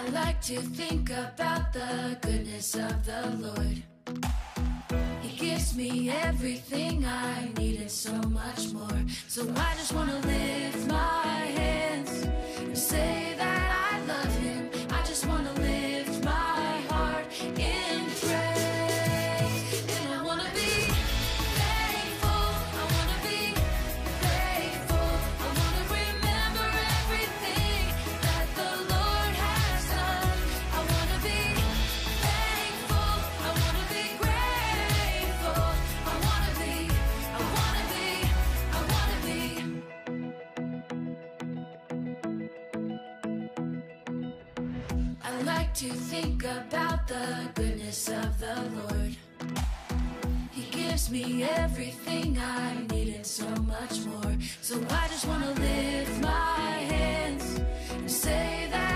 like to think about the goodness of the Lord. He gives me everything I need and so much more. So I just want to lift my hands and say that I love him. I just want to lift my heart in praise. And I want to be thankful. I want to be grateful. I want to remember everything that the Lord has done. I want to be thankful. I want to be grateful. I want to be, I want to be, I want to be. I like to think about the goodness of the Lord. He gives me everything I need and so much more. So I just want to lift my hands and say that